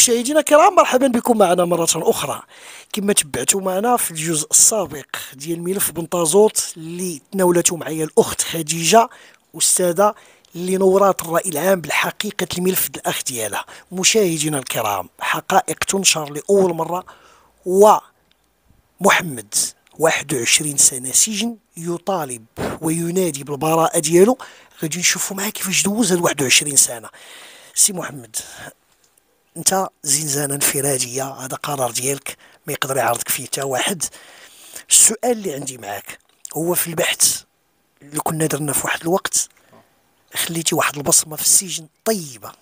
مشاهدينا الكرام، مرحبا بكم معنا مرة أخرى. كما تبعتوا معنا في الجزء السابق ديال ملف بنطازوط اللي تناولته معايا الأخت خديجة أستاذة، اللي نورات الرأي العام بالحقيقة الملف الأخ ديالها. مشاهدينا الكرام، حقائق تنشر لأول مرة، ومحمد 21 سنة سجن يطالب وينادي بالبراءة ديالو. غادي نشوفوا معاه كيفاش دوز هاد 21 سنة. سي محمد، انت زنزانه انفراديه، هذا قرار ديالك ما يقدر يعارضك فيه حتى واحد. السؤال اللي عندي معاك هو في البحث اللي كنا درنا في واحد الوقت، خليتي واحد البصمه في السجن طيبه،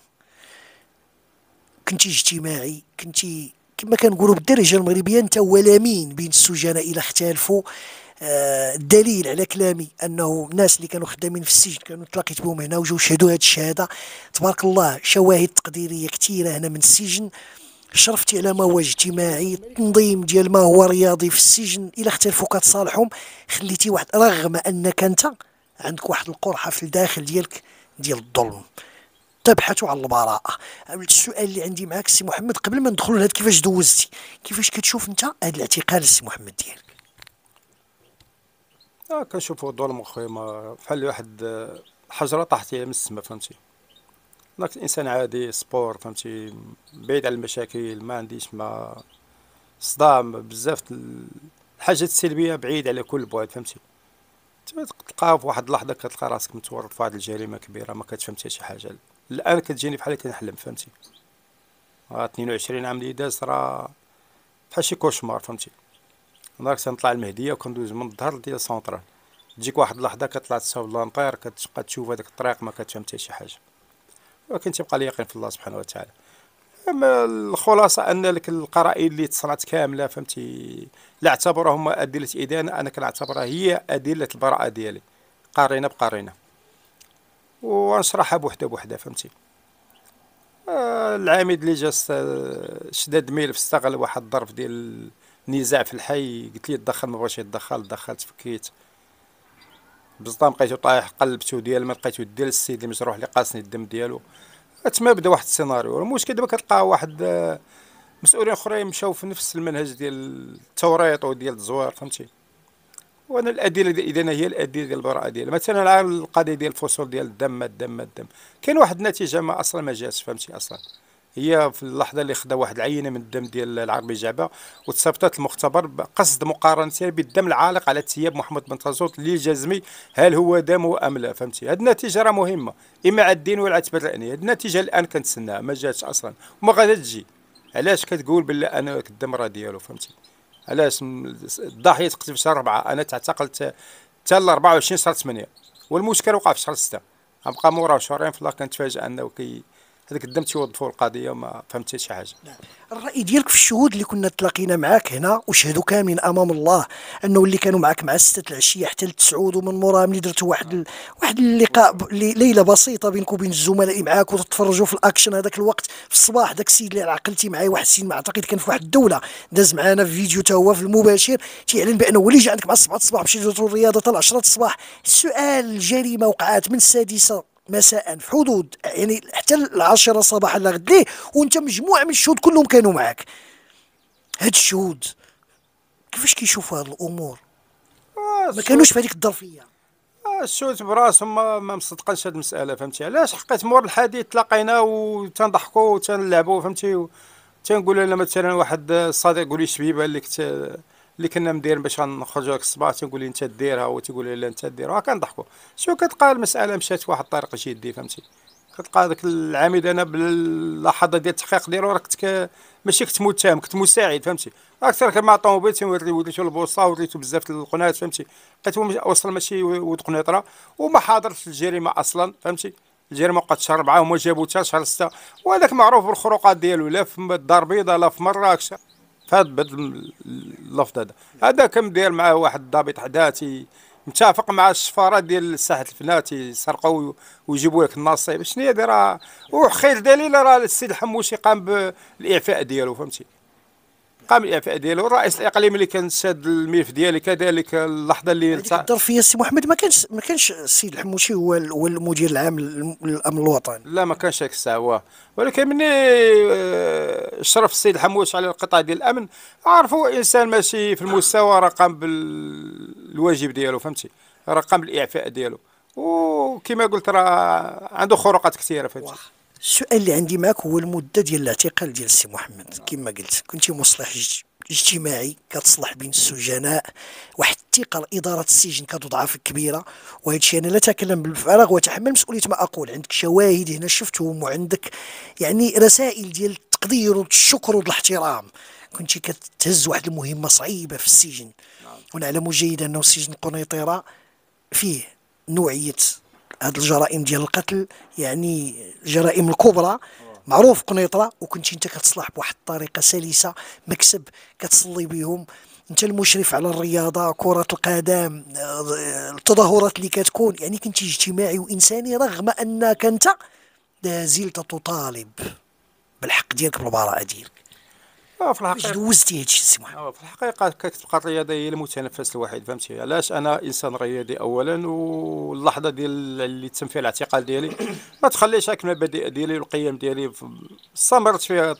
كنتي اجتماعي، كنتي كما كنقولوا بالدارجه المغربيه انت ولامين بين السجناء الى اختلفوا. الدليل على كلامي انه الناس اللي كانوا خدامين في السجن كانوا تلاقيت بهم هنا وجاو شهدوا هذه الشهاده. تبارك الله، شواهد تقديريه كثيره هنا من السجن. شرفتي على ما هو اجتماعي، التنظيم ديال ما هو رياضي في السجن، الى اختلفوا كتصالحهم. خليتي واحد، رغم انك انت عندك واحد القرحه في الداخل ديالك ديال الظلم، تبحث عن البراءه. السؤال اللي عندي معاك سي محمد، قبل ما ندخلوا لهاد كيفاش دوزتي، كيفاش كتشوف انت هذا الاعتقال سي محمد ديالك؟ كنشوفو الظلم اخويا بحال واحد حجره طاحت ليا من السما، فهمتي. انا كنت انسان عادي سبور، فهمتي، بعيد على المشاكل، ما عنديش ما صدام بزاف الحاجات السلبيه، بعيد على كل بعد، فهمتي. تلقى في واحد اللحظه كتلقى راسك متورط في واحد الجريمه كبيره، ما كتفهم حتى شي حاجه. الان كتجيني بحال كنحلم، فهمتي. 22 عام اللي داز راه بحال شي كوشمار، فهمتي. نهار كنت نطلع المهديه وكندوز من الظهر ديال سونطرال، تجيك واحد اللحظه كتطلع تصاوب لامبير، كتبقى تشوف هذاك الطريق ما كتفهم حتى شي حاجه، ولكن تيبقى اليقين في الله سبحانه وتعالى. اما الخلاصه ان لك القرائن اللي تصنعت كامله، فهمتي، لا اعتبرهم ادله ادانه، انا كنعتبرها هي ادله البراءه ديالي، قارنه بقارنه، ونشرحها بوحده بوحده، فهمتي. العميد اللي جا شداد ملف، استغل واحد الظرف ديال النزاع في الحي، قلت لي تدخل، ما بغاش يتدخل، دخلت فكيت بزطام، لقيتو طايح، قلبتو ديال ما لقيتو ديال السيد اللي مجروح اللي قاسني الدم ديالو. تما بدا واحد السيناريو. المشكل دابا كتلقى واحد مسؤولين اخرين مشاو في نفس المنهج ديال التوريط وديال التزوير، فهمتي. وانا الادله اذا هي الادله ديال البراءه ديال، مثلا على القضيه ديال الفصول ديال الدم، كاين واحد النتيجه ما اصلا ما جاتش، فهمتي. اصلا هي في اللحظه اللي خدا واحد العينه من الدم ديال العربي جعبه وتصيفطت المختبر بقصد مقارنه بالدم العالق على ثياب محمد بن طازوط اللي جازمي هل هو دم ام لا، فهمتي. هذه النتيجه راه مهمه، اما على الدين ولا على التبرئه الرأنية. هذه النتيجه الان كنتسناها، ما جاتش اصلا وما غادي تجي. علاش كتقول بالله انا الدم راه ديالو، فهمتي. علاش الضحيه تقتل في شهر 4، انا تعتقلت حتى ل 24 شهر 8، والمشكل وقع في شهر 6. غنبقى موراه شهرين، في الله كنتفاجئ انه هذاك الدم تيوظفوا القضيه وما فهمت حتى شي حاجه. الرأي ديالك في الشهود اللي كنا تلاقينا معاك هنا وشهدوا كاملين امام الله، انه اللي كانوا معاك مع 6 العشيه حتى للتسعود، ومن موراها ملي درتوا واحد اللقاء ليله بسيطه بينك وبين الزملاء معاك وتتفرجوا في الاكشن هذاك الوقت في الصباح، داك السيد اللي عقلتي معايا، واحد السيد ما اعتقد كان في واحد الدوله داز معانا في فيديو تا هو في المباشر تيعلن بانه هو اللي جا عندك مع 7 الصباح باش يديروا الرياضه حتى 10 الصباح. السؤال، الجريمه وقعت من السادسه مساء في حدود يعني حتى 10 صباحا لغد ليه، وانت مجموعه من الشهود كلهم كانوا معك. هاد الشهود كيفاش كيشوفوا هاد الامور؟ ما الشهود كانوش في هذيك الظرفيه. الشهود براسهم ما مصدقنش هاد المساله، فهمتي. علاش؟ حقيت مور الحديث تلاقينا وتنضحكوا وتنلعبوا، فهمتي. تنقول لنا مثلا واحد الصديق يقول لي شبيبه اللي كنا مديرين باش غنخرجوا هاك الصباح، تنقول لي انت ديرها، هو تيقول لي لا انت ديرها، كنضحكوا. شو كتلقى المساله مشات في واحد الطريق جدي، فهمتي. كتلقى داك العميد، انا باللحظه ديال التحقيق ديالو راه ماشي كنت متهم، كنت مساعد، فهمتي. اكثر كان مع الطوموبيل وريتو البوصه وريتو بزاف القنات، فهمتي. لقيتو وصل ماشي ود قنيطره وما حاضرش الجريمه اصلا، فهمتي. الجريمه وقعت شهر 4 وما جابو حتى شهر 6، وهذاك معروف بالخروقات ديالو، لا في الدار البيضاء لا في مراكش، فهاد اللفظ هذا كان داير معاه واحد الضابط حداه متفق مع الشفاره ديال ساحه الفنات يسرقوا ويجيبوا لك النصيب. شنو هي راه وخير دليل راه السيد الحموشي قام بالاعفاء ديالو، فهمتي. قام الاعفاء ديالو. الرئيس الاقليمي اللي كان شاد الملف ديالي كذلك اللحظه اللي هذيك الظرفيه السي محمد ما كانش السيد الحموشي هو المدير العام للامن الوطني. لا ما كانش هيك الساعه هو، ولكن مني شرف السيد الحموش على القطاع ديال الامن، عرفوا انسان ماشي في المستوى، راه قام بالواجب ديالو فهمتي، راه قام بالاعفاء ديالو، وكما قلت راه عنده خروقات كثيره فهمتي. السؤال اللي عندي معك هو المده ديال الاعتقال ديال السي محمد. كما قلت كنتي مصلح اجتماعي كتصلح بين السجناء، واحد الثقه لاداره السجن كانت ضعف كبيره، وهذا الشيء انا لا اتكلم بالفراغ واتحمل مسؤوليه ما اقول. عندك شواهد هنا شفتهم، وعندك يعني رسائل ديال التقدير والشكر والاحترام. كنتي كتهز واحد المهمه صعيبه في السجن، ونعلم جيدا انه سجن قنيطره فيه نوعيه هاد الجرائم ديال القتل، يعني الجرائم الكبرى معروف قنيطره، وكنت انت كتصلح بواحد الطريقه سلسه، مكسب كتصلي بهم. انت المشرف على الرياضه، كره القدم، التظاهرات اللي كتكون، يعني كنت اجتماعي وانساني، رغم انك انت لا زلت تطالب بالحق ديالك بالبراءه ديالك. في كيفاش الحقيقه دوزتي هادشي السي محمد؟ في الحقيقة كتبقى الرياضة هي المتنفس الوحيد فهمتي. علاش؟ أنا إنسان رياضي أولا، واللحظة ديال اللي تم فيها الاعتقال ديالي ما تخليش هاك المبادئ ديالي والقيم ديالي استمرت فيها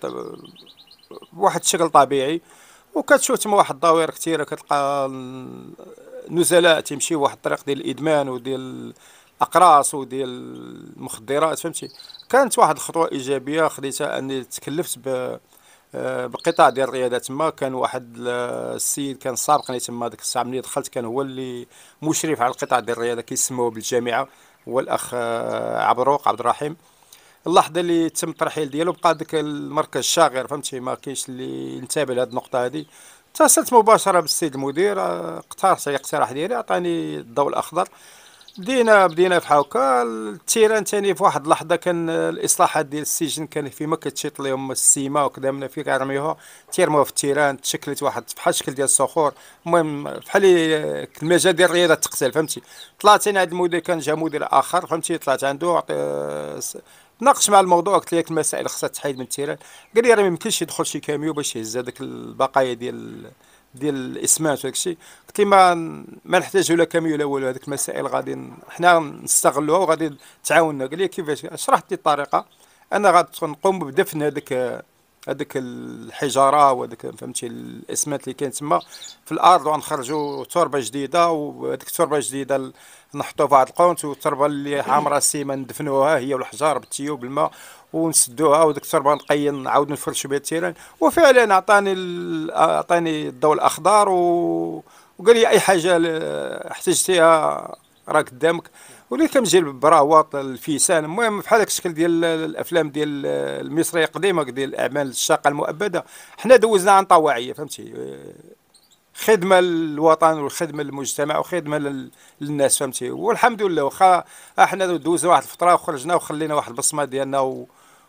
بواحد الشكل طبيعي. وكتشوف تما واحد الدوائر كثيرة، كتلقى نزلاء تيمشيو واحد الطريق ديال الإدمان وديال الأقراص وديال المخدرات فهمتي. كانت واحد الخطوة إيجابية خديتها، أني تكلفت بالقطاع ديال الرياضه. تما كان واحد السيد كان سابقني تما ديك الساعه ملي دخلت، كان هو اللي مشرف على القطاع ديال الرياضه كيسموه بالجامعه، هو الاخ عبروق عبد الرحيم. اللحظه اللي تم الترحيل ديالو بقى داك المركز شاغر فهمتي، ما كاينش اللي ينتبه لهاد النقطه هذه. اتصلت مباشره بالسيد المدير، اقترحت عليه الاقتراح ديالي، عطاني الضوء الاخضر. بدينا في هاكا التيران ثاني. في واحد اللحظه كان الاصلاحات ديال السجن كان فيما كتشيط لهم السيما وكذا، من فين كيرميوها تيرموها في التيران، تشكلت واحد بحال الشكل ديال الصخور. المهم بحال المجال ديال الرياضه تقتل فهمتي. طلعت انا عند المدير، كان جا مدير اخر فهمتي، طلعت عنده ناقش مع الموضوع، قلت لك المسائل خصها تحيد من التيران. قال لي راه ما يمكنش يدخل شي كاميو باش يهز هذاك البقايا ديال الاسمنت وداك الشيء. قلت لي ما نحتاجوا لا كاميو لا والو، هذيك المسائل غادي حنا نستغلوها وغادي تعاوننا. قال لي كيفاش؟ شرحت لي الطريقه، انا غادي نقوم بدفن هذيك الحجاره وهذاك فهمتي الاسمنت اللي كاين تما في الارض، وغنخرجوا تربه جديده، وهذيك التربه الجديده نحطوا في واحد القونت، والتربه اللي حامره السيمه ندفنوها هي والحجار بالتيوب بالماء ونسدوها، وديك التربه نعاود نفرشوا بها التيران. وفعلا اعطاني الضوء الاخضر، وقال لي اي حاجه احتجتيها راه قدامك. وليت كنجي براوات الفيسان، المهم بحال هذاك الشكل ديال الافلام ديال المصريه القديمه ديال الاعمال الشاقه المؤبده. حنا دوزنا عن طواعيه فهمتي، خدمه للوطن والخدمه للمجتمع وخدمه للناس فهمتي. والحمد لله واخا احنا دوزنا واحد الفتره وخرجنا وخلينا واحد البصمه ديالنا،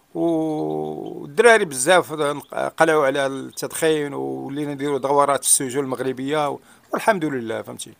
والدراري بزاف قلعوا على التدخين، ولينا نديروا دورات في السجون المغربيه، والحمد لله فهمتي.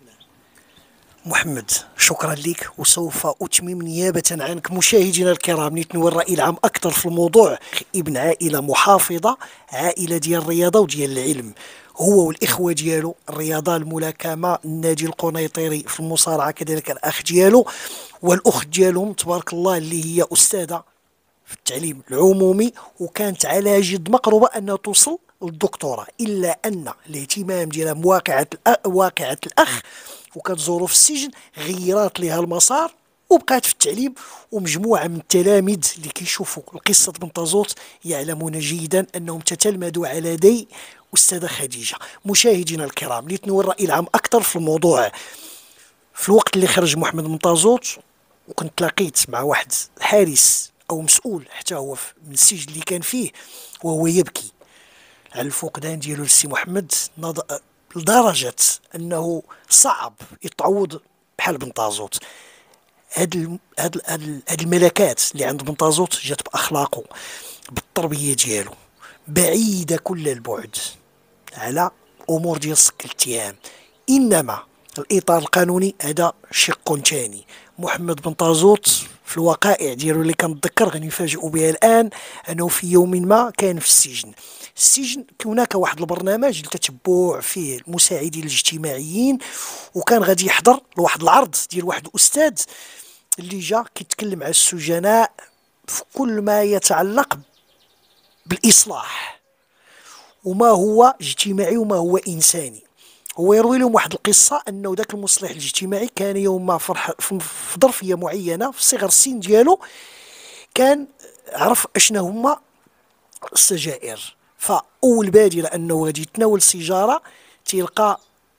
محمد شكرا لك، وسوف أتمم نيابة عنك مشاهدينا الكرام نتنوي الرأي العام أكثر في الموضوع. ابن عائلة محافظة، عائلة ديال الرياضة وديال العلم، هو والإخوة ديالو، الرياضة الملاكمة، النادي القنيطري في المصارعة، كذلك الأخ ديالو والأخت ديالهم تبارك الله اللي هي أستاذة في التعليم العمومي، وكانت على جد مقربة أنها توصل للدكتوراه، إلا أن الاهتمام ديالها واقعة الأخ وكانت ظروف السجن غيرات لها المسار، وبقات في التعليم. ومجموعة من التلاميذ اللي كيشوفوا القصة بنطازوت يعلمون جيدا أنهم تتلمذوا على يدي أستاذة خديجة. مشاهدينا الكرام لتنوي الرأي العام أكثر في الموضوع، في الوقت اللي خرج محمد بنطازوت وكنت تلاقيت مع واحد حارس أو مسؤول حتى هو من السجن اللي كان فيه، وهو يبكي على الفقدان ديالو للسي محمد، لدرجة أنه صعب يتعوض بحال بنطازوت. هاد الملكات اللي عند بنطازوت جات بأخلاقه، بالتربية ديالو، بعيدة كل البعد على أمور ديال صك الاتهام، إنما الإطار القانوني هذا شق ثاني. محمد بنطازوت في الوقائع ديالو اللي كنتذكر غنفاجئوا بها الان، انه في يوم ما كان في السجن هناك واحد البرنامج لتتبع فيه المساعدين الاجتماعيين، وكان غادي يحضر لواحد العرض ديال واحد الاستاذ اللي جا كيتكلم على السجناء في كل ما يتعلق بالاصلاح، وما هو اجتماعي وما هو انساني. هو يروي لهم واحد القصه انه ذاك المصلح الاجتماعي كان يوم ما في ظرفيه معينه في صغر السن ديالو كان عرف اشنا هما السجائر، فاول بادره انه غادي يتناول سيجاره تلقى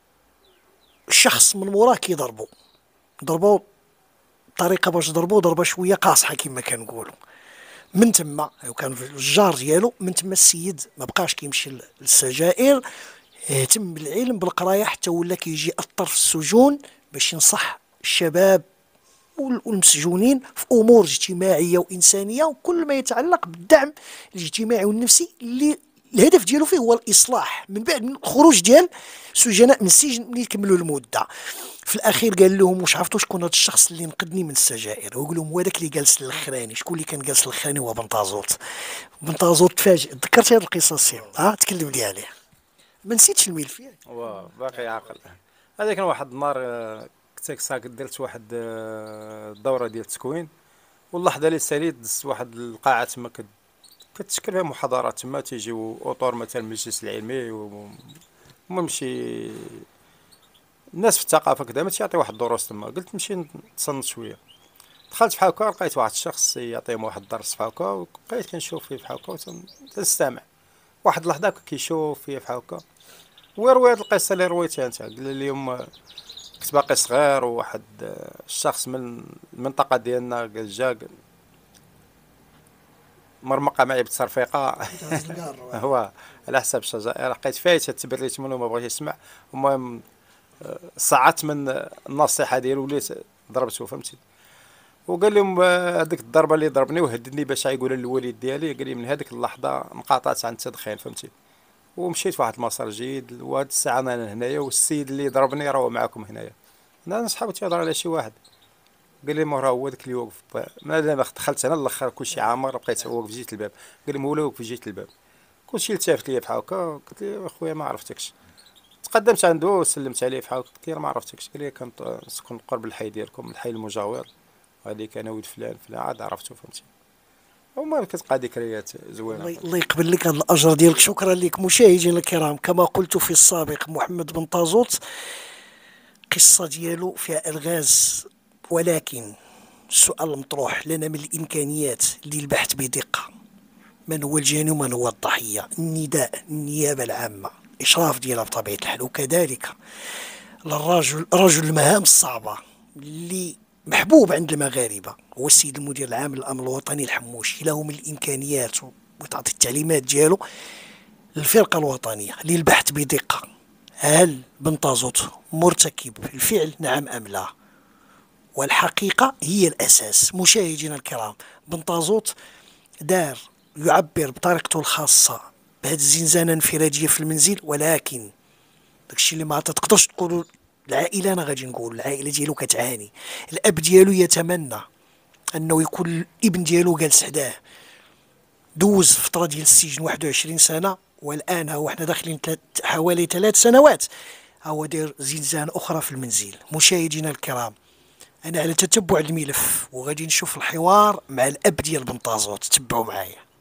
شخص من موراه ضربو طريقه باش ضربه شويه قاصحه كما كنقولوا. من تما كان في الجار ديالو، من تما السيد ما بقاش كيمشي للسجائر، اهتم بالعلم بالقرايه، حتى ولا كيجي يأثر في السجون باش ينصح الشباب والمسجونين في امور اجتماعيه وانسانيه وكل ما يتعلق بالدعم الاجتماعي والنفسي اللي الهدف ديالو فيه هو الاصلاح من بعد من الخروج ديال السجناء من السجن ملي يكملوا المده. في الاخير قال لهم واش عرفتوا شكون هذا الشخص اللي نقذني من السجائر؟ ويقول لهم هو داك اللي جالس الاخراني. شكون اللي كان جالس الاخراني؟ هو بنطازوط. بنطازوط تفاجئ. تذكرت هذه القصص؟ تكلم لي عليها، ما نسيتش الملف ياك؟ باقي عاقل. هذا كان واحد النهار كنت ساكت درت واحد الدوره ديال التكوين، واللحظه اللي ساليت دزت واحد القاعه تما كتشكل فيها محاضرات، تما تيجيو اطور مثلا المجلس العلمي ومهم شي الناس في الثقافه كذا ما تيعطي واحد الدروس تما. قلت نمشي نتصنت شويه، دخلت بحال هكا لقيت واحد الشخص يعطيهم واحد الدرس بحال هكا، وبقيت كنشوف فيه بحال هكا تنستمع. واحد اللحظه كيشوف فيا بحال هكا ويروي هاد القصه اللي رويتها انت. قال لي يوم كنت باقي صغير، وواحد الشخص من المنطقه ديالنا قال جا مرمقه معي بالتصرفيقه هو على حساب الشجائر، لقيت فايت تبريت منه ما بغيتش يسمع. المهم صعدت من النصيحه ديالو وليت ضربته، فهمتي. وقال لهم هذيك الضربه اللي ضربني وهددني باش يقولها للوالد ديالي، قال لي من هذيك اللحظه انقطعت عن التدخين، فهمتي. ومشيت واحد المسار جيد، وهاد الساعه انا هنايا، والسيد اللي ضربني راه معاكم هنايا. انا صحابي تيهضر على شي واحد، قال لي ما راه هو داك اللي واقف. انا دخلت انا الاخر كلشي عامر، بقيت واقف في جهه الباب. قال لي ما هو واقف في جهه الباب. كلشي التفت ليا بحال هكا، قلت له اخويا ما عرفتكش. تقدمت عنده وسلمت عليه بحال هكا، قلت له ما عرفتكش. قال لي كنت نسكن قرب الحي ديالكم، الحي المجاور، هذيك انا ولد فلان فلان عاد عرفته، فهمتي. هما كتبقى ذكريات زوينه. الله يقبل لك هذا الاجر ديالك. شكرا لك مشاهدينا الكرام. كما قلت في السابق، محمد بنطازوط قصه ديالو فيها الغاز، ولكن السؤال المطروح لنا من الامكانيات للبحث بدقه من هو الجاني ومن هو الضحيه. النداء النيابه العامه اشراف ديالها بطبيعه الحال، وكذلك رجل المهام الصعبه اللي محبوب عند المغاربه هو السيد المدير العام للامن الوطني الحموشي. له من الامكانيات وتعطي التعليمات ديالو للفرقه الوطنيه للبحث بدقه هل بنطازوط مرتكب الفعل نعم ام لا، والحقيقه هي الاساس. مشاهدينا الكرام، بنطازوط يعبر بطريقته الخاصه بهذه الزنزانه انفراديه في المنزل، ولكن داكشي اللي ما تقدرش تقولوا العائله، انا غادي نقول العائله ديالو كتعاني. الاب ديالو يتمنى انه يكون الابن ديالو جالس حداه، دوز فتره ديال السجن 21 سنه، والان ها حنا داخلين حوالي 3 سنوات هو داير زنزانه اخرى في المنزل. مشاهدينا الكرام، انا على تتبع الملف وغادي نشوف الحوار مع الاب ديال بنطازوط، تبعوا معايا.